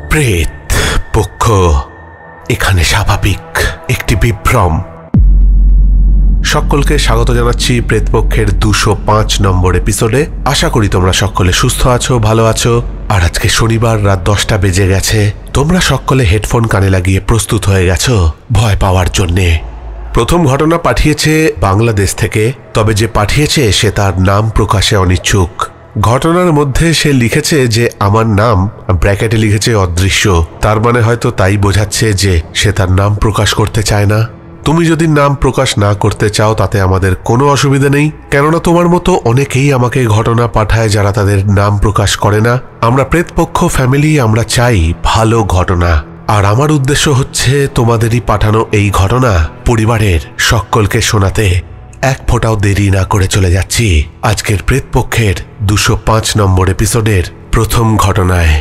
প্রেত পক্ষ এখানে স্বাভাবিক একটি বিভ্রম। সকলকে স্বাগত জানাচ্ছি প্রেতপক্ষের 205 নম্বর এপিসোডে। আশা করি তোমরা সকলে সুস্থ আছো, ভালো আছো। আর আজকে শনিবার রাত 10টা বেজে গেছে। তোমরা সকলে হেডফোন কানে লাগিয়ে প্রস্তুত হয়ে গেছো ভয় পাওয়ার জন্যে। প্রথম ঘটনা পাঠিয়েছে বাংলাদেশ থেকে, তবে যে পাঠিয়েছে সে তার নাম প্রকাশে অনিচ্ছুক। ঘটনার মধ্যে সে লিখেছে যে আমার নাম, ব্র্যাকেটে লিখেছে অদৃশ্য। তার মানে হয়তো তাই বোঝাচ্ছে যে সে তার নাম প্রকাশ করতে চায় না। তুমি যদি নাম প্রকাশ না করতে চাও তাতে আমাদের কোনো অসুবিধা নেই, কেননা তোমার মতো অনেকেই আমাকে ঘটনা পাঠায় যারা তাদের নাম প্রকাশ করে না। আমরা প্রেতপক্ষ ফ্যামিলি, আমরা চাই ভালো ঘটনা। আর আমার উদ্দেশ্য হচ্ছে তোমাদেরই পাঠানো এই ঘটনা পরিবারের সকলকে শোনাতে। এক ফোঁটাও দেরি না করে চলে যাচ্ছি আজকের প্রেতপক্ষের 205 নম্বর এপিসোডের প্রথম ঘটনায়।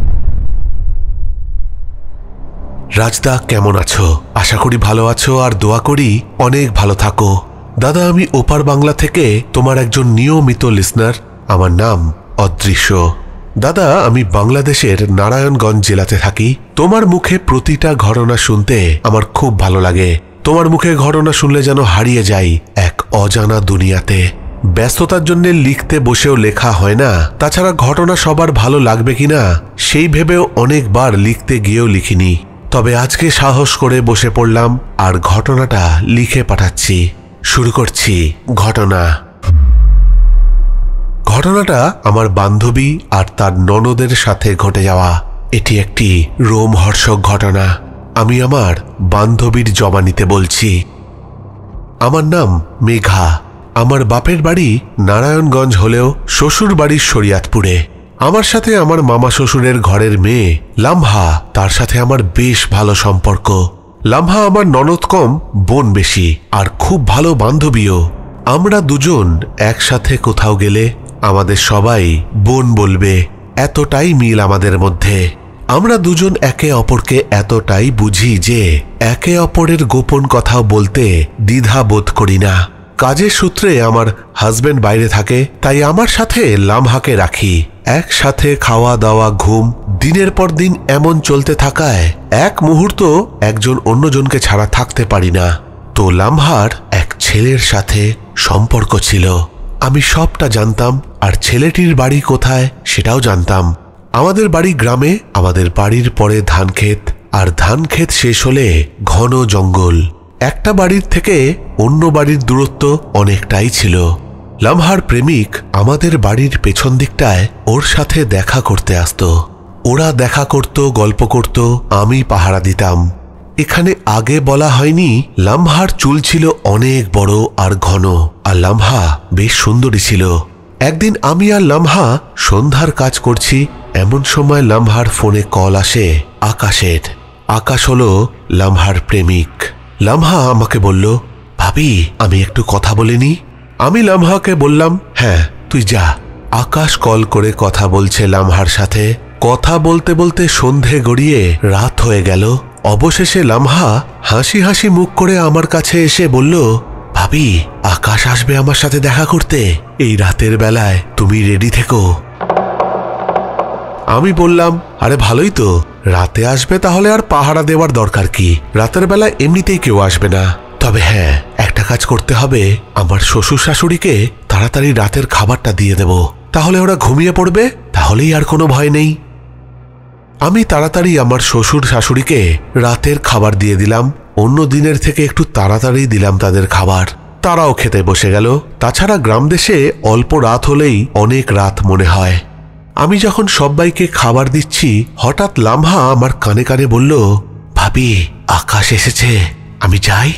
রাজদা, কেমন আছো? আশা করি ভালো আছো, আর দোয়া করি অনেক ভালো থাকো। দাদা, আমি ওপার বাংলা থেকে তোমার একজন নিয়মিত লিসনার। আমার নাম অদৃশ্য। দাদা, আমি বাংলাদেশের নারায়ণগঞ্জ জেলাতে থাকি। তোমার মুখে প্রতিটা ঘটনা শুনতে আমার খুব ভালো লাগে। তোমার মুখে ঘটনা শুনলে যেন হারিয়ে যাই এক অজানা দুনিয়াতে। ব্যস্ততার জন্য লিখতে বসেও লেখা হয় না। তাছাড়া ঘটনা সবার ভালো লাগবে কিনা সেই ভেবেও অনেকবার লিখতে গিয়েও লিখিনি। তবে আজকে সাহস করে বসে পড়লাম আর ঘটনাটা লিখে পাঠাচ্ছি। শুরু করছি ঘটনা। ঘটনাটা আমার বান্ধবী আর তার ননদের সাথে ঘটে যাওয়া। এটি একটি রোমহর্ষক ঘটনা। আমি আমার বান্ধবীর জবানিতে বলছি। আমার নাম মেঘা। আমার বাপের বাড়ি নারায়ণগঞ্জ হলেও শ্বশুর বাড়ির শরিয়াতপুরে। আমার সাথে আমার মামা শ্বশুরের ঘরের মেয়ে লামহা, তার সাথে আমার বেশ ভালো সম্পর্ক। লামহা আমার ননদ কম, বোন বেশি, আর খুব ভালো বান্ধবীও। আমরা দুজন একসাথে কোথাও গেলে আমাদের সবাই বোন বলবে, এতটাই মিল আমাদের মধ্যে। আমরা দুজন একে অপরকে এতটাই বুঝি যে একে অপরের গোপন কথাও বলতে দ্বিধা বোধ করি না। কাজের সূত্রে আমার হাজবেন্ড বাইরে থাকে, তাই আমার সাথে লামহাকে রাখি। একসাথে খাওয়া দাওয়া, ঘুম, দিনের পর দিন এমন চলতে থাকায় এক মুহূর্ত একজন অন্যজনকে ছাড়া থাকতে পারি না। তো লামহার এক ছেলের সাথে সম্পর্ক ছিল। আমি সবটা জানতাম, আর ছেলেটির বাড়ি কোথায় সেটাও জানতাম। আমাদের বাড়ি গ্রামে। আমাদের বাড়ির পরে ধান ক্ষেত, আর ধান ক্ষেত শেষ হলে ঘন জঙ্গল। একটা বাড়ির থেকে অন্য বাড়ির দূরত্ব অনেকটাই ছিল। লামহার প্রেমিক আমাদের বাড়ির পেছন দিকটায় ওর সাথে দেখা করতে আসতো। ওরা দেখা করত, গল্প করত, আমি পাহারা দিতাম। এখানে আগে বলা হয়নি, লামহার চুল ছিল অনেক বড় আর ঘন, আর লামহা বেশ সুন্দরী ছিল। একদিন আমি আর লামহা সন্ধ্যার কাজ করছি, এমন সময় লামহার ফোনে কল আসে আকাশের। আকাশ হলো লামহার প্রেমিক। লামহা আমাকে বলল, ভাবি, আমি একটু কথা বলিনি। আমি লামহাকে বললাম, হ্যাঁ তুই যা। আকাশ কল করে কথা বলছে লামহার সাথে। কথা বলতে বলতে সন্ধে গড়িয়ে রাত হয়ে গেল। অবশেষে লামহা হাসি হাসি মুখ করে আমার কাছে এসে বলল, ভাবি, আকাশ আসবে আমার সাথে দেখা করতে। এই রাতের বেলায় তুমি রেডি থেকো। আমি বললাম, আরে ভালোই তো, রাতে আসবে তাহলে আর পাহারা দেওয়ার দরকার কি? রাতের বেলায় এমনিতেই কেউ আসবে না। তবে হ্যাঁ, একটা কাজ করতে হবে, আমার শ্বশুর শাশুড়িকে তাড়াতাড়ি রাতের খাবারটা দিয়ে দেব, তাহলে ওরা ঘুমিয়ে পড়বে, তাহলেই আর কোনো ভয় নেই। আমি তাড়াতাড়ি আমার শ্বশুর শাশুড়িকে রাতের খাবার দিয়ে দিলাম। অন্য দিনের থেকে একটু তাড়াতাড়ি দিলাম তাদের খাবার। তারাও খেতে বসে গেল। তাছাড়া গ্রাম দেশে অল্প রাত হলেই অনেক রাত মনে হয়। আমি যখন সবাইকে খাবার দিচ্ছি, হঠাৎ লামহা আমার কানে কানে বলল, ভাবি, আকাশ এসেছে, আমি যাই।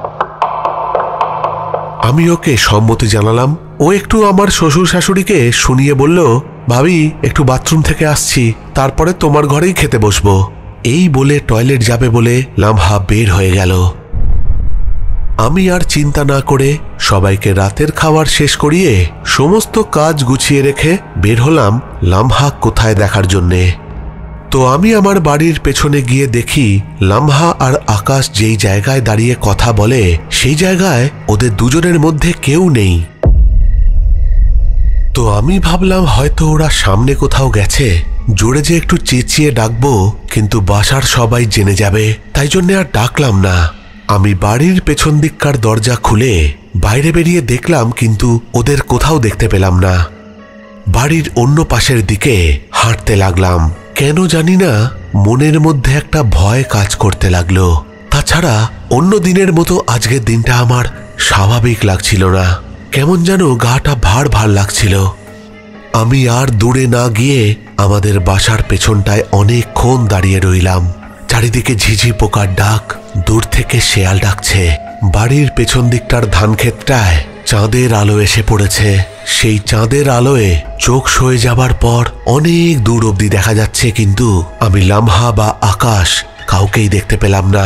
আমি ওকে সম্মতি জানালাম। ও একটু আমার শ্বশুর শাশুড়িকে শুনিয়ে বলল, ভাবি, একটু বাথরুম থেকে আসছি, তারপরে তোমার ঘরেই খেতে বসবো। এই বলে টয়লেট যাবে বলে লামহা বের হয়ে গেল। আমি আর চিন্তা না করে সবাইকে রাতের খাবার শেষ করিয়ে সমস্ত কাজ গুছিয়ে রেখে বের হলাম লামহা কোথায় দেখার জন্যে। তো আমি আমার বাড়ির পেছনে গিয়ে দেখি লামহা আর আকাশ যেই জায়গায় দাঁড়িয়ে কথা বলে সেই জায়গায় ওদের দুজনের মধ্যে কেউ নেই। তো আমি ভাবলাম হয়তো ওরা সামনে কোথাও গেছে, জোরে যে একটু চেঁচিয়ে ডাকবো কিন্তু বাসার সবাই জেনে যাবে, তাই জন্য আর ডাকলাম না। আমি বাড়ির পেছন দিককার দরজা খুলে বাইরে বেরিয়ে দেখলাম, কিন্তু ওদের কোথাও দেখতে পেলাম না। বাড়ির অন্য পাশের দিকে হাঁটতে লাগলাম। কেন জানি না মনের মধ্যে একটা ভয় কাজ করতে লাগলো। তাছাড়া অন্য দিনের মতো আজকের দিনটা আমার স্বাভাবিক লাগছিল না, কেমন যেন গাটা ভার ভার লাগছিল। আমি আর দূরে না গিয়ে আমাদের বাসার পেছনটায় অনেকক্ষণ দাঁড়িয়ে রইলাম। চারিদিকে ঝিঝি পোকার ডাক, দূর থেকে শেয়াল ডাকছে। বাড়ির পেছন দিকটার ধান ক্ষেতটায় চাঁদের আলো এসে পড়েছে। সেই চাঁদের আলোয় চোখ সয়ে যাবার পর অনেক দূর অবধি দেখা যাচ্ছে, কিন্তু আমি লামহা বা আকাশ কাউকেই দেখতে পেলাম না।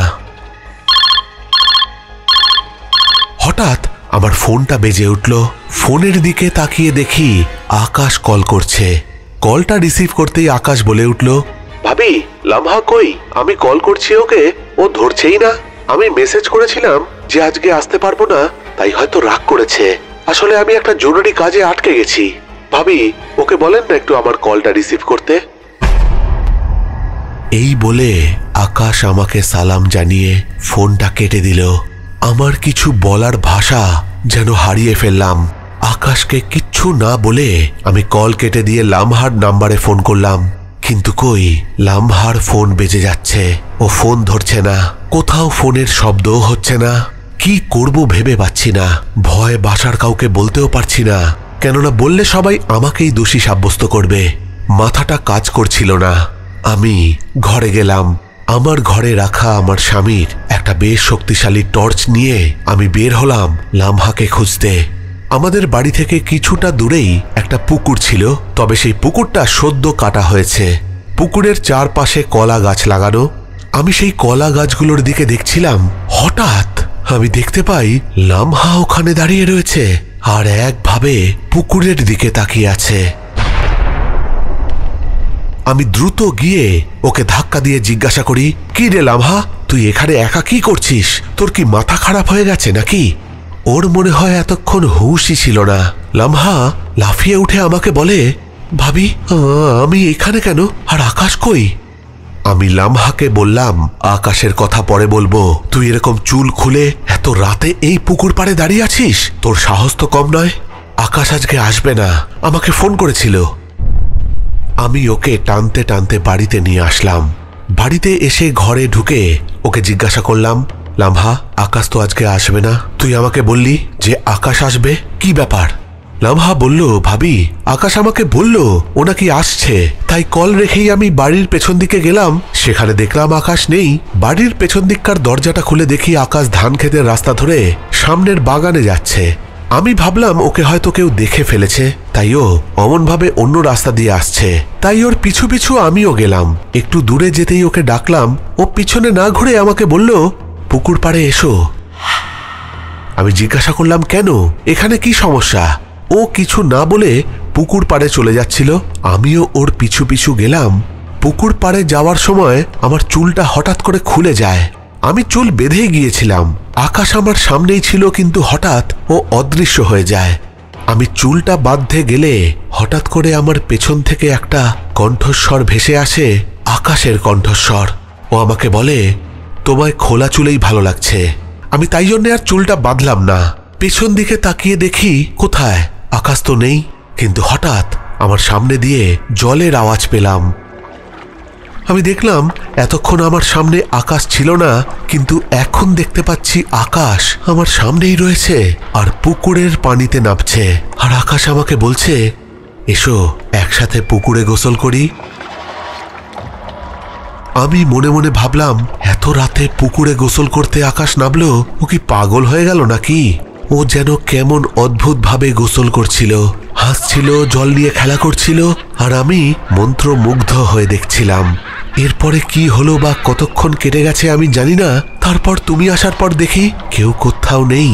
হঠাৎ আমার ফোনটা বেজে উঠল। ফোনের দিকে তাকিয়ে দেখি আকাশ কল করছে। কলটা রিসিভ করতেই আকাশ বলে উঠল, ভাবি লামহা কই? আমি কল করছি ওকে, ও ধরছেই না। আমি মেসেজ করেছিলাম যে আজকে আসতে পারবো না, তাই হয়তো রাগ করেছে। আসলে আমি একটা জরুরি কাজে আটকে গেছি। ভাবি ওকে বলেন না একটু আমার কলটা রিসিভ করতে। এই বলে আকাশ আমাকে সালাম জানিয়ে ফোনটা কেটে দিল। আমার কিছু বলার ভাষা যেন হারিয়ে ফেললাম। আকাশকে কিচ্ছু না বলে আমি কল কেটে দিয়ে লামহার নাম্বারে ফোন করলাম, কিন্তু কই লামহার ফোন বেজে যাচ্ছে, ও ফোন ধরছে না। কোথাও ফোনের শব্দও হচ্ছে না। কি করব ভেবে পাচ্ছি না। ভয় বাসার কাউকে বলতেও পারছি না, কেননা বললে সবাই আমাকেই দোষী সাব্যস্ত করবে। মাথাটা কাজ করছিল না। আমি ঘরে গেলাম। আমার ঘরে রাখা আমার স্বামীর একটা বেশ শক্তিশালী টর্চ নিয়ে আমি বের হলাম লামহাকে খুঁজতে। আমাদের বাড়ি থেকে কিছুটা দূরেই একটা পুকুর ছিল, তবে সেই পুকুরটা সদ্য কাটা হয়েছে। পুকুরের চারপাশে কলা গাছ লাগানো। আমি সেই কলা গাছগুলোর দিকে দেখছিলাম। হঠাৎ আমি দেখতে পাই লামহা ওখানে দাঁড়িয়ে রয়েছে আর একভাবে পুকুরের দিকে তাকিয়ে আছে। আমি দ্রুত গিয়ে ওকে ধাক্কা দিয়ে জিজ্ঞাসা করি, কি রে লামহা, তুই এখানে একা কি করছিস? তোর কি মাথা খারাপ হয়ে গেছে নাকি? ওর মনে হয় এতক্ষণ হুঁশই ছিল না। লামহা লাফিয়ে উঠে আমাকে বলে, ভাবি আমি এখানে কেন, আর আকাশ কই? আমি লামহাকে বললাম, আকাশের কথা পরে বলবো। তুই এরকম চুল খুলে এত রাতে এই পুকুর পাড়ে দাঁড়িয়ে আছিস, তোর সাহস তো কম নয়। আকাশ আজকে আসবে না, আমাকে ফোন করেছিল। আমি ওকে টানতে টানতে বাড়িতে নিয়ে আসলাম। বাড়িতে এসে ঘরে ঢুকে ওকে জিজ্ঞাসা করলাম, লামহা আকাশ তো আজকে আসবে না, তুই আমাকে বললি যে আকাশ আসবে, কি ব্যাপার? লামহা বলল, ভাবি আকাশ আমাকে বলল ও নাকি আসছে, তাই কল রেখেই আমি বাড়ির পেছন দিকে গেলাম। সেখানে দেখলাম আকাশ নেই। বাড়ির পেছন দিককার দরজাটা খুলে দেখি আকাশ ধান ক্ষেতের রাস্তা ধরে সামনের বাগানে যাচ্ছে। আমি ভাবলাম ওকে হয়তো কেউ দেখে ফেলেছে, তাই ও অমনভাবে অন্য রাস্তা দিয়ে আসছে। তাই ওর পিছু পিছু আমিও গেলাম। একটু দূরে যেতেই ওকে ডাকলাম। ও পিছনে না ঘুরে আমাকে বলল, পুকুর পাড়ে এসো। আমি জিজ্ঞাসা করলাম, কেন, এখানে কি সমস্যা? ও কিছু না বলে পুকুর পাড়ে চলে যাচ্ছিল। আমিও ওর পিছু পিছু গেলাম। পুকুর পাড়ে যাওয়ার সময় আমার চুলটা হঠাৎ করে খুলে যায়। আমি চুল বেঁধেই গিয়েছিলাম। আকাশ আমার সামনেই ছিল, কিন্তু হঠাৎ ও অদৃশ্য হয়ে যায়। আমি চুলটা বাঁধতে গেলে হঠাৎ করে আমার পেছন থেকে একটা কণ্ঠস্বর ভেসে আসে, আকাশের কণ্ঠস্বর। ও আমাকে বলে, তোমায় খোলা চুলেই ভালো লাগছে। আমি তাই জন্য আর চুলটা বাঁধলাম না। পেছন দিকে তাকিয়ে দেখি কোথায় আকাশ তো নেই, কিন্তু হঠাৎ আমার সামনে দিয়ে জলের আওয়াজ পেলাম। আমি দেখলাম এতক্ষণ আমার সামনে আকাশ ছিল না, কিন্তু এখন দেখতে পাচ্ছি আকাশ আমার সামনেই রয়েছে আর পুকুরের পানিতে নামছে। আর আকাশ আমাকে বলছে, এসো একসাথে পুকুরে গোসল করি। আমি মনে মনে ভাবলাম, এত রাতে পুকুরে গোসল করতে আকাশ নামলো, ও কি পাগল হয়ে গেল নাকি? ও যেন কেমন অদ্ভুতভাবে গোসল করছিল, হাসছিল, জল নিয়ে খেলা করছিল, আর আমি মন্ত্রমুগ্ধ হয়ে দেখছিলাম। এরপরে কি হলো বা কতক্ষণ কেটে গেছে আমি জানি না। তারপর তুমি আসার পর দেখি কেউ কোথাও নেই।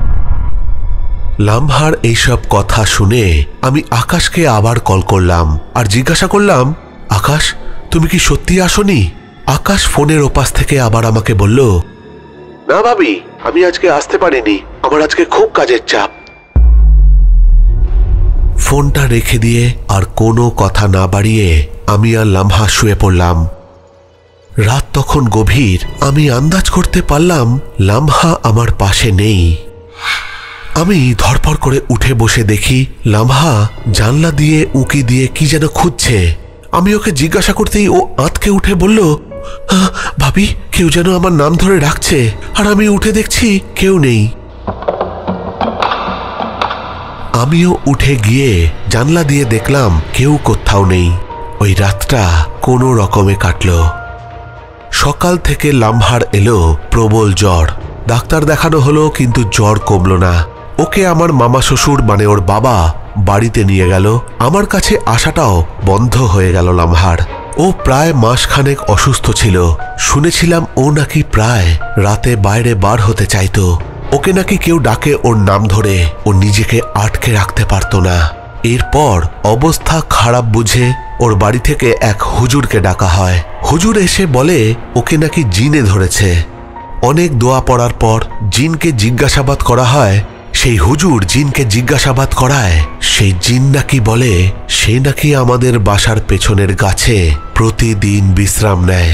লামহার এইসব কথা শুনে আমি আকাশকে আবার কল করলাম আর জিজ্ঞাসা করলাম, আকাশ তুমি কি সত্যি আসোনি? আকাশ ফোনের ওপাশ থেকে আবার আমাকে বলল, না ভাবি, আমি আজকে আসতে পারিনি, আমার আজকে খুব কাজের চাপ। ফোনটা রেখে দিয়ে আর কোনো কথা না বাড়িয়ে আমি আর লামহা শুয়ে পড়লাম। রাত তখন গভীর। আমি আন্দাজ করতে পারলাম লামহা আমার পাশে নেই। আমি ধরপড় করে উঠে বসে দেখি লামহা জানলা দিয়ে উঁকি দিয়ে কি যেন খুঁজছে। আমি ওকে জিজ্ঞাসা করতেই ও আঁতকে উঠে বলল, ভাবি, কেউ যেন আমার নাম ধরে ডাকছে। আর আমি উঠে দেখছি কেউ নেই। আমিও উঠে গিয়ে জানলা দিয়ে দেখলাম কেউ কোথাও নেই। ওই রাতটা কোনো রকমে কাটল। সকাল থেকে লামহার এলো প্রবল জ্বর। ডাক্তার দেখানো হলো, কিন্তু জ্বর কমল না। ওকে আমার মামা শ্বশুর মানে ওর বাবা বাড়িতে নিয়ে গেল। আমার কাছে আসাটাও বন্ধ হয়ে গেল লামহার। ও প্রায় মাসখানেক অসুস্থ ছিল। শুনেছিলাম ও নাকি প্রায় রাতে বাইরে বার হতে চাইতো। ওকে নাকি কেউ ডাকে ওর নাম ধরে, ও নিজেকে আটকে রাখতে পারত না। এরপর অবস্থা খারাপ বুঝে ওর বাড়ি থেকে এক হুজুরকে ডাকা হয়। হুজুর এসে বলে ওকে নাকি জিনে ধরেছে। অনেক দোয়া পড়ার পর জিনকে জিজ্ঞাসাবাদ করা হয়। সেই হুজুর জিনকে জিজ্ঞাসাবাদ করায়। সেই জিন নাকি বলে সে নাকি আমাদের বাসার পেছনের গাছে প্রতিদিন বিশ্রাম নেয়।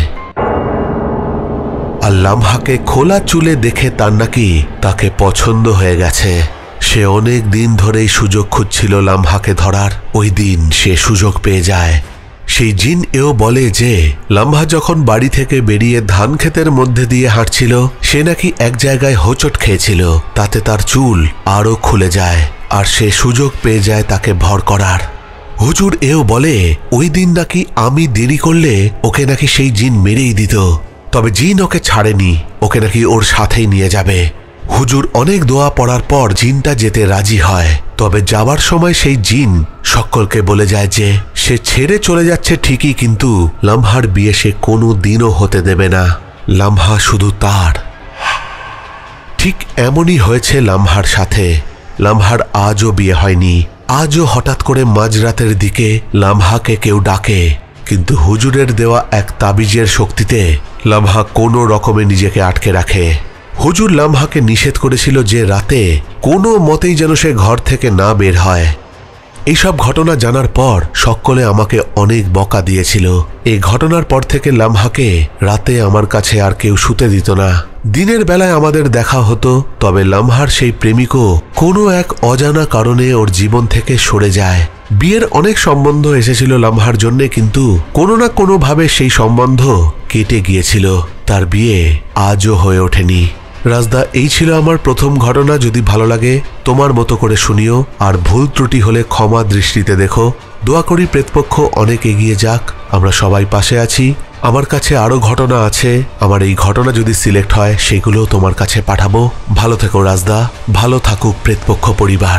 আর লামহাকে খোলা চুলে দেখে তার নাকি তাকে পছন্দ হয়ে গেছে। সে অনেক দিন ধরেই সুযোগ খুঁজছিল লামহাকে ধরার। ওই দিন সে সুযোগ পেয়ে যায়। সেই জিন এও বলে যে লামহা যখন বাড়ি থেকে বেরিয়ে ধান ক্ষেতের মধ্যে দিয়ে হাঁটছিল, সে নাকি এক জায়গায় হোঁচট খেয়েছিল। তাতে তার চুল আরো খুলে যায়, আর সে সুযোগ পেয়ে যায় তাকে ভর করার। হুজুর এও বলে ওই দিন নাকি আমি দেরি করলে ওকে নাকি সেই জিন মেরেই দিত। তবে জিন ওকে ছাড়েনি, ওকে নাকি ওর সাথেই নিয়ে যাবে। হুজুর অনেক দোয়া পড়ার পর জিনটা যেতে রাজি হয়। তবে যাবার সময় সেই জিন সকলকে বলে যায় যে সে ছেড়ে চলে যাচ্ছে ঠিকই, কিন্তু লামহার বিয়ে সে কোনো দিনও হতে দেবে না। লামহা শুধু তার। ঠিক এমনই হয়েছে লামহার সাথে। লামহার আজও বিয়ে হয়নি। আজও হঠাৎ করে মাঝরাতের দিকে লামহাকে কেউ ডাকে, কিন্তু হুজুরের দেওয়া এক তাবিজের শক্তিতে লামহা কোনো রকমে নিজেকে আটকে রাখে। হুজুর লামহাকে নিষেধ করেছিল যে রাতে কোনো মতেই যেন সে ঘর থেকে না বের হয়। এইসব ঘটনা জানার পর সকলে আমাকে অনেক বকা দিয়েছিল। এই ঘটনার পর থেকে লামহাকে রাতে আমার কাছে আর কেউ শুতে দিত না। দিনের বেলায় আমাদের দেখা হতো, তবে লামহার সেই প্রেমিকও কোনো এক অজানা কারণে ওর জীবন থেকে সরে যায়। বিয়ের অনেক সম্বন্ধ এসেছিল লামহার জন্যে, কিন্তু কোনো না কোনোভাবে সেই সম্বন্ধ কেটে গিয়েছিল। তার বিয়ে আজও হয়ে ওঠেনি। রাজদা, এই ছিল আমার প্রথম ঘটনা। যদি ভালো লাগে তোমার মতো করে শুনিও, আর ভুল ত্রুটি হলে ক্ষমা দৃষ্টিতে দেখো। দোয়া করি প্রেতপক্ষ অনেক এগিয়ে যাক, আমরা সবাই পাশে আছি। আমার কাছে আরও ঘটনা আছে। আমার এই ঘটনা যদি সিলেক্ট হয় সেগুলো তোমার কাছে পাঠাবো। ভালো থেকো রাজদা, ভালো থাকুক প্রেতপক্ষ পরিবার।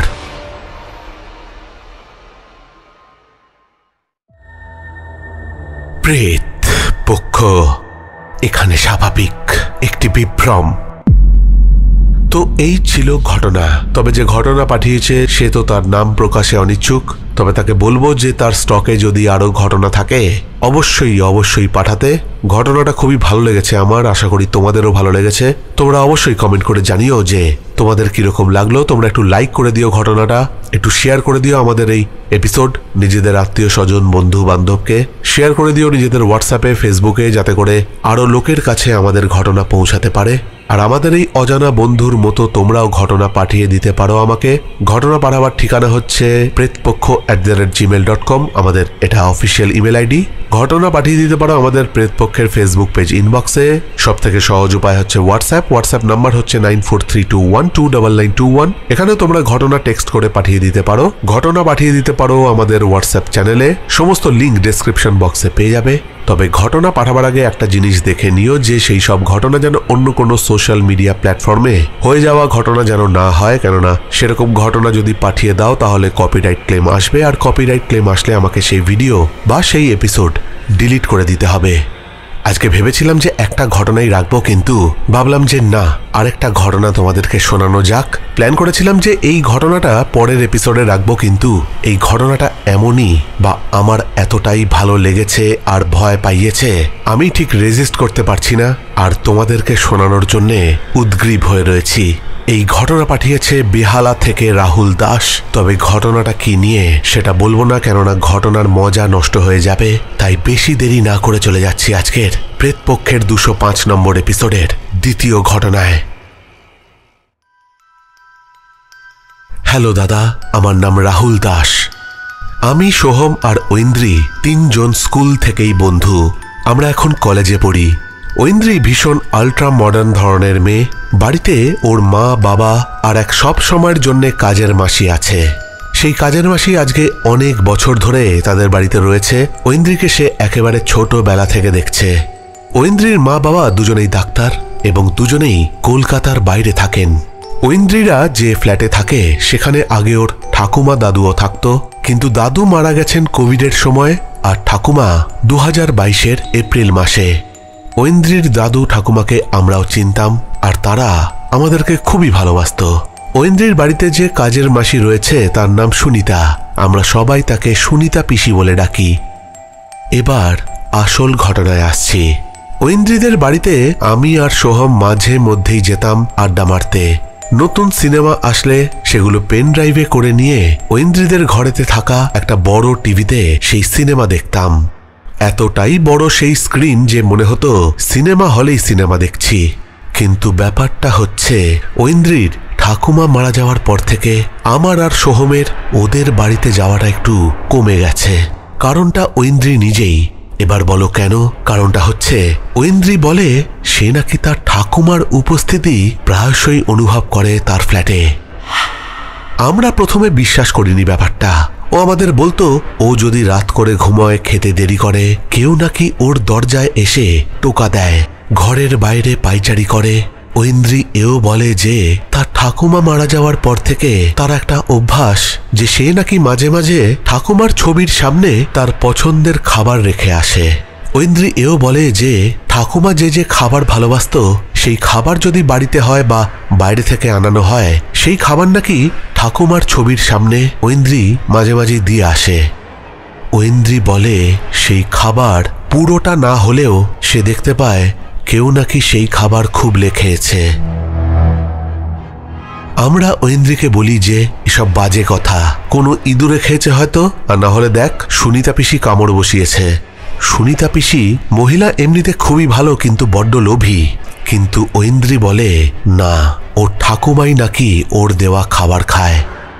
প্রেত পক্ষ এখানে স্বাভাবিক একটি বিভ্রম। তো এই ছিল ঘটনা। তবে যে ঘটনা পাঠিয়েছে সে তো তার নাম প্রকাশে অনিচ্ছুক। তবে তাকে বলবো যে তার স্টকে যদি আরো ঘটনা থাকে অবশ্যই পাঠাতে। ঘটনাটা খুবই ভালো লেগেছে আমার, আশা করি তোমাদেরও ভালো লেগেছে। তোমরা অবশ্যই কমেন্ট করে জানিও যে তোমাদের কিরকম লাগলো। তোমরা একটু লাইক করে দিও ঘটনাটা, একটু শেয়ার করে দিও আমাদের এই এপিসোড। নিজেদের আত্মীয় স্বজন বন্ধু বান্ধবকে শেয়ার করে দিও, নিজেদের হোয়াটসঅ্যাপে ফেসবুকে, যাতে করে আরো লোকের কাছে আমাদের ঘটনা পৌঁছাতে পারে। আর আমাদের এই অজানা বন্ধুর মতো তোমরাও ঘটনা পাঠিয়ে দিতে পারো আমাকে। ঘটনা পাঠাবার ঠিকানা হচ্ছে pretpokho@gmail.com। আমাদের এটা অফিসিয়াল ইমেল আইডি। ঘটনা পাঠিয়ে দিতে পারো আমাদের প্রেতপক্ষের ফেসবুক পেজ ইনবক্সে। সব থেকে সহজ উপায় হচ্ছে হোয়াটসঅ্যাপ নাম্বার হচ্ছে 9432129921। এখানেও তোমরা ঘটনা টেক্সট করে পাঠিয়ে দিতে পারো। ঘটনা পাঠিয়ে দিতে পারো আমাদের হোয়াটসঅ্যাপ চ্যানেলে, সমস্ত লিঙ্ক ডেসক্রিপশন বক্সে পেয়ে যাবে। তবে ঘটনা পাঠাবার আগে একটা জিনিস দেখে নিও যে সেই সব ঘটনা যেন অন্য কোনো সোশ্যাল মিডিয়া প্ল্যাটফর্মে হয়ে যাওয়া ঘটনা যেন না হয়, কেননা সেরকম ঘটনা যদি পাঠিয়ে দাও তাহলে কপিরাইট ক্লেম আসবে, আর কপিরাইট ক্লেম আসলে আমাকে সেই ভিডিও বা সেই এপিসোড ডিলিট করে দিতে হবে। আজকে ভেবেছিলাম যে একটা ঘটনাই রাখবো, কিন্তু ভাবলাম যে না, আরেকটা ঘটনা তোমাদেরকে শোনানো যাক। প্ল্যান করেছিলাম যে এই ঘটনাটা পরের এপিসোডে রাখবো, কিন্তু এই ঘটনাটা এমনই বা আমার এতটাই ভালো লেগেছে আর ভয় পাইয়েছে আমি ঠিক রেজিস্ট করতে পারছি না। আর তোমাদেরকে শোনানোর জন্যে উদ্গ্রীব হয়ে রয়েছি। এই ঘটনা পাঠিয়েছে বেহালা থেকে রাহুল দাস। তবে ঘটনাটা কি নিয়ে সেটা বলবো না, কেননা ঘটনার মজা নষ্ট হয়ে যাবে। তাই বেশি দেরি না করে চলে যাচ্ছি আজকের প্রেতপক্ষের 205 নম্বর এপিসোডের দ্বিতীয় ঘটনায়। হ্যালো দাদা, আমার নাম রাহুল দাস। আমি, সোহম আর ঐন্দ্রি তিনজন স্কুল থেকেই বন্ধু। আমরা এখন কলেজে পড়ি। ঐন্দ্রি ভীষণ আল্ট্রা মডার্ন ধরনের মেয়ে। বাড়িতে ওর মা, বাবা আর এক সব সময়ের জন্য কাজের মাসি আছে। সেই কাজের মাসি আজকে অনেক বছর ধরে তাদের বাড়িতে রয়েছে। ঐন্দ্রিকে সে একেবারে ছোটবেলা থেকে দেখছে। ঐন্দ্রির মা বাবা দুজনেই ডাক্তার এবং দুজনেই কলকাতার বাইরে থাকেন। ঐন্দ্রিরা যে ফ্ল্যাটে থাকে সেখানে আগে ওর ঠাকুমা দাদুও থাকতো, কিন্তু দাদু মারা গেছেন কোভিডের সময় আর ঠাকুমা 2022-এর এপ্রিল মাসে। ঐন্দ্রির দাদু ঠাকুমাকে আমরাও চিনতাম আর তারা আমাদেরকে খুবই ভালোবাসত। ঐন্দ্রির বাড়িতে যে কাজের মাসি রয়েছে তার নাম সুনিতা। আমরা সবাই তাকে সুনিতা পিসি বলে ডাকি। এবার আসল ঘটনায় আসছি। ঐন্দ্রিদের বাড়িতে আমি আর সোহম মাঝে মধ্যেই যেতাম আড্ডা মারতে। নতুন সিনেমা আসলে সেগুলো পেন ড্রাইভে করে নিয়ে ঐন্দ্রিদের ঘরেতে থাকা একটা বড় টিভিতে সেই সিনেমা দেখতাম। এতটাই বড় সেই স্ক্রিন যে মনে হতো সিনেমা হলেই সিনেমা দেখছি। কিন্তু ব্যাপারটা হচ্ছে, ঐন্দ্রির ঠাকুমা মারা যাওয়ার পর থেকে আমার আর সোহমের ওদের বাড়িতে যাওয়াটা একটু কমে গেছে। কারণটা ঐন্দ্রি নিজেই। এবার বলো কেন? কারণটা হচ্ছে, ঐন্দ্রি বলে সে নাকি তার ঠাকুমার উপস্থিতি প্রায়শই অনুভব করে তার ফ্ল্যাটে। আমরা প্রথমে বিশ্বাস করিনি ব্যাপারটা। ও আমাদের বলতো ও যদি রাত করে ঘুমায়, খেতে দেরি করে, কেউ নাকি ওর দরজায় এসে টোকা দেয়, ঘরের বাইরে পায়চারি করে। ঐন্দ্রি এও বলে যে তার ঠাকুমা মারা যাওয়ার পর থেকে তার একটা অভ্যাস যে সে নাকি মাঝে মাঝে ঠাকুমার ছবির সামনে তার পছন্দের খাবার রেখে আসে। ঐন্দ্রি এও বলে যে ঠাকুমা যে যে খাবার ভালোবাসত সেই খাবার যদি বাড়িতে হয় বা বাইরে থেকে আনানো হয়, সেই খাবার নাকি ঠাকুমার ছবির সামনে ঐন্দ্রি মাঝে মাঝে দিয়ে আসে। ঐন্দ্রি বলে সেই খাবার পুরোটা না হলেও সে দেখতে পায় কেউ নাকি সেই খাবার খুবলে খেয়েছে। আমরা ঐন্দ্রিকে বলি যে এসব বাজে কথা, কোনো ইঁদুরে খেয়েছে হয়তো, আর না হলে দেখ সুনিতা পিসি কামড় বসিয়েছে। সুনিতা পিসি মহিলা এমনিতে খুবই ভালো, কিন্তু বড্ড লোভী। কিন্তু ঐন্দ্রি বলে না, ওর ঠাকুমাই নাকি ওর দেওয়া খাবার খায়।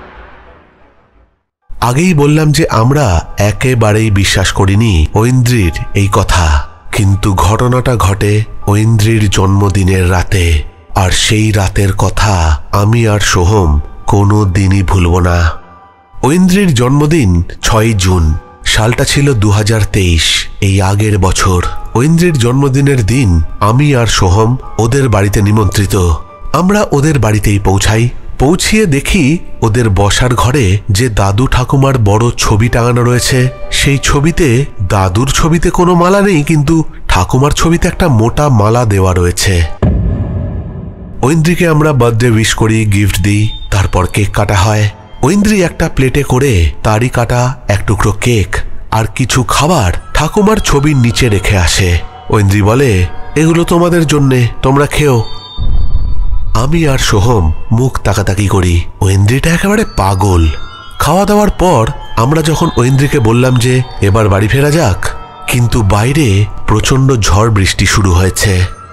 আগেই বললাম যে আমরা একেবারেই বিশ্বাস করিনি ঐন্দ্রির এই কথা। কিন্তু ঘটনাটা ঘটে ঐন্দ্রির জন্মদিনের রাতে, আর সেই রাতের কথা আমি আর সোহম কোনো দিনই ভুলব না। ঐন্দ্রির জন্মদিন 6 জুন, সালটা ছিল 2023, এই আগের বছর। ঐন্দ্রির জন্মদিনের দিন আমি আর সোহম ওদের বাড়িতে নিমন্ত্রিত। আমরা ওদের বাড়িতেই পৌঁছাই। পৌঁছিয়ে দেখি ওদের বসার ঘরে যে দাদু ঠাকুমার বড় ছবি টাঙানো রয়েছে, সেই ছবিতে দাদুর ছবিতে কোনো মালা নেই, কিন্তু ঠাকুমার ছবিতে একটা মোটা মালা দেওয়া রয়েছে। ঐন্দ্রিকে আমরা বার্থডে উইশ করি, গিফট দিই, তারপর কেক কাটা হয়। ঐন্দ্রি একটা প্লেটে করে তারই কাটা এক টুকরো কেক আর কিছু খাবার ঠাকুমার ছবির নিচে রেখে আসে। ঐন্দ্রি বলে, এগুলো তোমাদের জন্যে, তোমরা খেও। আমি আর সোহম মুখ তাকাতাকি করি। ঐন্দ্রিটা একেবারে পাগল। খাওয়া দাওয়ার পর আমরা যখন ঐন্দ্রিকে বললাম যে এবার বাড়ি ফেরা যাক, কিন্তু বাইরে প্রচণ্ড ঝড় বৃষ্টি শুরু হয়েছে।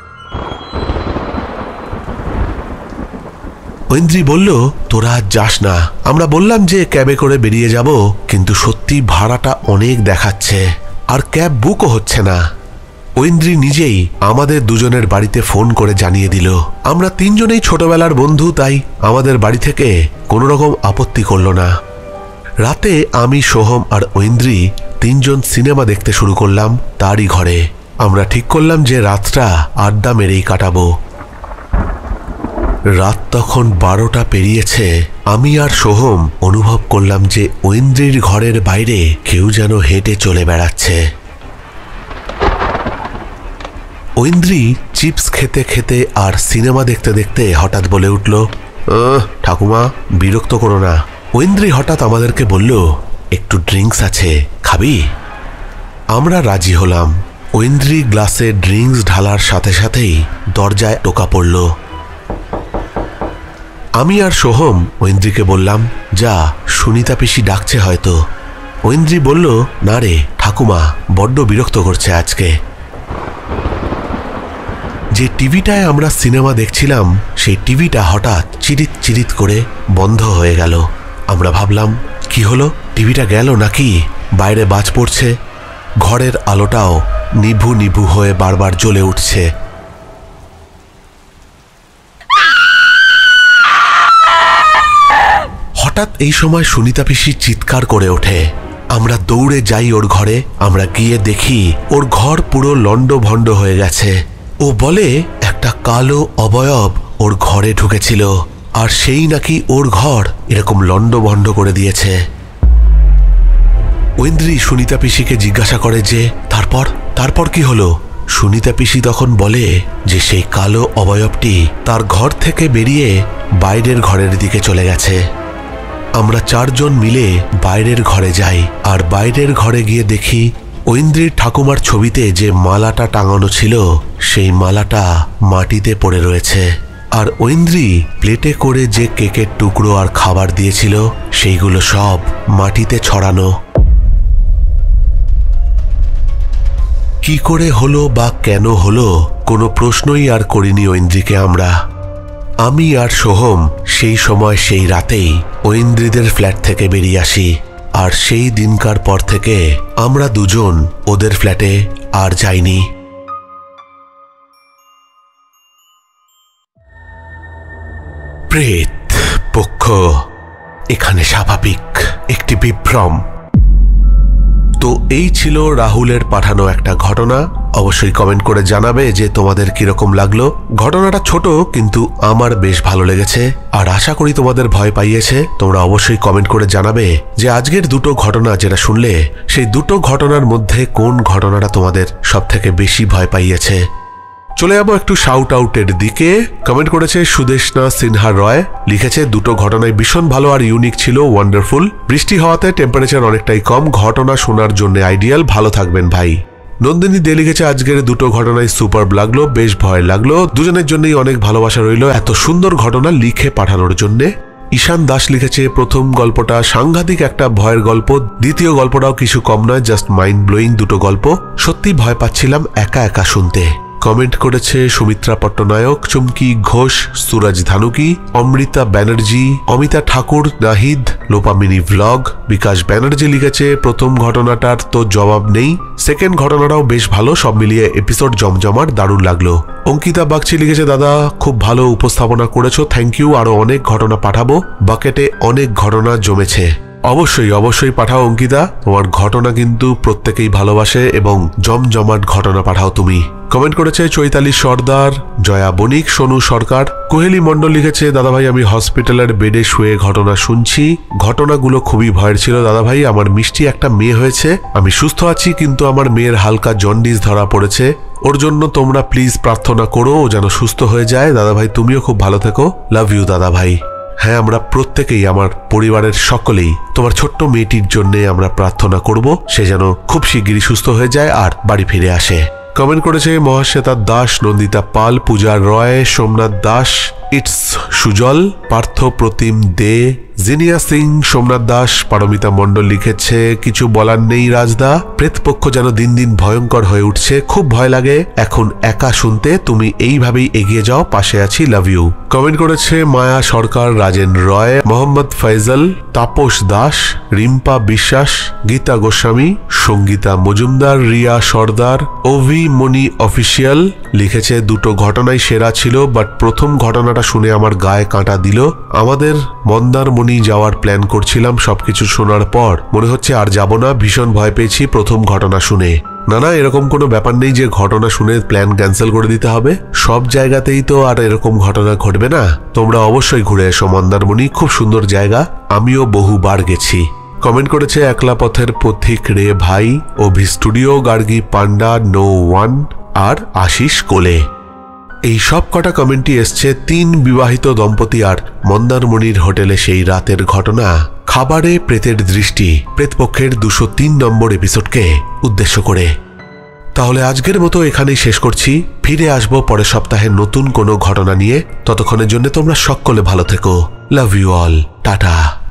ঐন্দ্রি বলল, তোরা আজ যাস না। আমরা বললাম যে ক্যাবে করে বেরিয়ে যাব, কিন্তু সত্যি ভাড়াটা অনেক দেখাচ্ছে আর ক্যাব বুকও হচ্ছে না। ঐন্দ্রি নিজেই আমাদের দুজনের বাড়িতে ফোন করে জানিয়ে দিল। আমরা তিনজনেই ছোটবেলার বন্ধু, তাই আমাদের বাড়ি থেকে কোনো রকম আপত্তি করল না। রাতে আমি, সোহম আর ঐন্দ্রি তিনজন সিনেমা দেখতে শুরু করলাম তারই ঘরে। আমরা ঠিক করলাম যে রাতটা আড্ডা মেরেই কাটাবো। রাত তখন 12টা পেরিয়েছে। আমি আর সোহম অনুভব করলাম যে ঐন্দ্রির ঘরের বাইরে কেউ যেন হেঁটে চলে বেড়াচ্ছে। ঐন্দ্রি চিপস খেতে খেতে আর সিনেমা দেখতে দেখতে হঠাৎ বলে উঠল, ঠাকুমা বিরক্ত করো না। ঐন্দ্রি হঠাৎ আমাদেরকে বলল, একটু ড্রিঙ্কস আছে, খাবি? আমরা রাজি হলাম। ঐন্দ্রি গ্লাসে ড্রিঙ্কস ঢালার সাথে সাথেই দরজায় টোকা পড়ল। আমি আর সোহম ঐন্দ্রিকে বললাম, যা, সুনিতা পিসি ডাকছে হয়তো। ঐন্দ্রি বলল, না রে ঠাকুমা, বড্ড বিরক্ত করছে আজকে। যে টিভিটায় আমরা সিনেমা দেখছিলাম সেই টিভিটা হঠাৎ চিরিত চিরিত করে বন্ধ হয়ে গেল। আমরা ভাবলাম, কি হলো, টিভিটা গেল নাকি? বাইরে বাজ পড়ছে, ঘরের আলোটাও নিভু নিভু হয়ে বারবার জ্বলে উঠছে। হঠাৎ এই সময় সুনিতা পিসি চিৎকার করে ওঠে। আমরা দৌড়ে যাই ওর ঘরে। আমরা গিয়ে দেখি ওর ঘর পুরো লন্ডভন্ড হয়ে গেছে। ও বলে একটা কালো অবয়ব ওর ঘরে ঢুকেছিল, আর সেই নাকি ওর ঘর এরকম লন্ডভন্ড করে দিয়েছে। ঐন্দ্রি সুনিতা পিসিকে জিজ্ঞাসা করে যে তারপর কি হলো? সুনিতা পিসি তখন বলে যে সেই কালো অবয়বটি তার ঘর থেকে বেরিয়ে বাইরের ঘরের দিকে চলে গেছে। আমরা 4 জন মিলে বাইরের ঘরে যাই, আর বাইরের ঘরে গিয়ে দেখি ঐন্দ্রির ঠাকুমার ছবিতে যে মালাটা টাঙানো ছিল সেই মালাটা মাটিতে পড়ে রয়েছে, আর ঐন্দ্রি প্লেটে করে যে কেকের টুকরো আর খাবার দিয়েছিল সেইগুলো সব মাটিতে ছড়ানো। কি করে হলো বা কেন হলো কোনো প্রশ্নই আর করিনি ঐন্দ্রিকে আমরা। আমি আর সোহম সেই সময় সেই রাতেই ঐন্দ্রিদের ফ্ল্যাট থেকে বেরিয়ে আসি, আর সেই দিনকার পর থেকে আমরা দুজন ওদের ফ্ল্যাটে আর যাইনি। প্রেত পক্ষ এখানে স্বাভাবিক একটি বিভ্রম। তো এই ছিল রাহুলের পাঠানো একটা ঘটনা। অবশ্যই কমেন্ট করে জানাবে যে তোমাদের কিরকম লাগলো। ঘটনাটা ছোট কিন্তু আমার বেশ ভালো লেগেছে, আর আশা করি তোমাদের ভয় পাইয়েছে। তোমরা অবশ্যই কমেন্ট করে জানাবে যে আজকের দুটো ঘটনা যেটা শুনলে সেই দুটো ঘটনার মধ্যে কোন ঘটনাটা তোমাদের সব থেকে বেশি ভয় পাইয়েছে। চলে যাবো একটু শাউট আউটের দিকে। কমেন্ট করেছে সুদেশনা সিনহা রয়, লিখেছে দুটো ঘটনায় ভীষণ ভালো আর ইউনিক ছিল, ওয়ান্ডারফুল। বৃষ্টি হওয়াতে টেম্পারেচার অনেকটাই কম, ঘটনা শোনার জন্য আইডিয়াল, ভালো থাকবেন ভাই। নন্দিনী দে লিখেছে আজকের দুটো ঘটনায় সুপার লাগলো, বেশ ভয় লাগলো, দুজনের জন্যই অনেক ভালোবাসা রইল এত সুন্দর ঘটনা লিখে পাঠানোর জন্যে। ঈশান দাস লিখেছে প্রথম গল্পটা সাংঘাতিক একটা ভয়ের গল্প, দ্বিতীয় গল্পটাও কিছু কম নয়, জাস্ট মাইন্ড ব্লোয়িং দুটো গল্প, সত্যি ভয় পাচ্ছিলাম একা একা শুনতে। কমেন্ট করেছে সুমিত্রা পট্টনায়ক, চুমকি ঘোষ, সুরজ ধানুকি, অমৃতা ব্যানার্জি, অমিতা ঠাকুর, নাহিদ, লোপামিনি ভ্লগ। বিকাশ ব্যানার্জি লিখেছে প্রথম ঘটনাটার তো জবাব নেই, সেকেন্ড ঘটনাটাও বেশ ভালো, সব মিলিয়ে এপিসোড জমজমার, দারুণ লাগলো। অঙ্কিতা বাগচি লিখেছে দাদা খুব ভালো উপস্থাপনা করেছো, থ্যাংক ইউ, আরো অনেক ঘটনা পাঠাবো, বাকেটে অনেক ঘটনা জমেছে। অবশ্যই পাঠাও অঙ্কিতা, তোমার ঘটনা কিন্তু প্রত্যেকেই ভালোবাসে এবং জমজমাট ঘটনা পাঠাও তুমি। কমেন্ট করেছে চৈতালি সর্দার, জয়া বণিক, সোনু সরকার। কোহেলি মন্ডল লিখেছে দাদাভাই আমি হসপিটালের বেডে শুয়ে ঘটনা শুনছি, ঘটনাগুলো খুবই ভয়ের ছিল দাদাভাই, আমার মিষ্টি একটা মেয়ে হয়েছে, আমি সুস্থ আছি কিন্তু আমার মেয়ের হালকা জন্ডিস ধরা পড়েছে, ওর জন্য তোমরা প্লিজ প্রার্থনা করো ও যেন সুস্থ হয়ে যায়। দাদাভাই তুমিও খুব ভালো থেকো, লাভ ইউ দাদাভাই। হ্যাঁ, আমরা প্রত্যেকেই, আমার পরিবারের সকলেই তোমার ছোট্ট মেয়েটির জন্য আমরা প্রার্থনা করব, সে যেন খুব শিগগিরই সুস্থ হয়ে যায় আর বাড়ি ফিরে আসে। কমেন্ট করেছে মহাশ্বেতা দাস, নন্দিতা পাল, পূজা রয়, সোমনাথ দাস, ইটস সুজল, পার্থ প্রতিম দে, জিনিয়া সিং, সোমনাথ দাস, পারমিতা মণ্ডল লিখেছে কিছু বলার নেই রাজদা, প্রেতপক্ষ যেন দিন দিন ভয়ঙ্কর হয়ে উঠছে, খুব ভয় লাগে এখন একা শুনতে, তুমি এইভাবেই এগিয়ে যাও, পাশে আছি, লাভ ইউ। কমেন্ট করেছে মায়া সরকার, রাজেন রয়, মোহাম্মদ ফয়জল, তাপস দাস, রিম্পা বিশ্বাস, গীতা গোস্বামী, সঙ্গীতা মজুমদার, রিয়া সর্দার, ওভি মনি অফিসিয়াল লিখেছে দুটো ঘটনাই সেরা ছিল, বাট প্রথম ঘটনাটা শুনে আমার গায়ে কাঁটা দিল, আমাদের মন্দারমণি যাওয়ার প্ল্যান করছিলাম, সবকিছু শোনার পর মনে হচ্ছে আর যাব না, ভীষণ ভয় পেয়েছি প্রথম ঘটনা শুনে। না এরকম কোনো ব্যাপার নেই যে ঘটনা শুনে প্ল্যান ক্যান্সেল করে দিতে হবে, সব জায়গাতেই তো আর এরকম ঘটনা ঘটবে না। তোমরা অবশ্যই ঘুরে এসো মন্দারমণি, খুব সুন্দর জায়গা, আমিও বহুবার গেছি। কমেন্ট করেছে একলা পথের পথিক রে ভাই, Abhi studio, Gargi Panda, no one আর আশিস কোলে। এই সব কটা কমেন্টই এসছে 3 বিবাহিত দম্পতি আর মন্দারমণির হোটেলে সেই রাতের ঘটনা, খাবারে প্রেতের দৃষ্টি, প্রেতপক্ষের 203 নম্বর এপিসোডকে উদ্দেশ্য করে। তাহলে আজকের মতো এখানেই শেষ করছি। ফিরে আসবো পরের সপ্তাহে নতুন কোনো ঘটনা নিয়ে। ততক্ষণের জন্য তোমরা সকলে ভালো থেকো। Love you all. টাটা।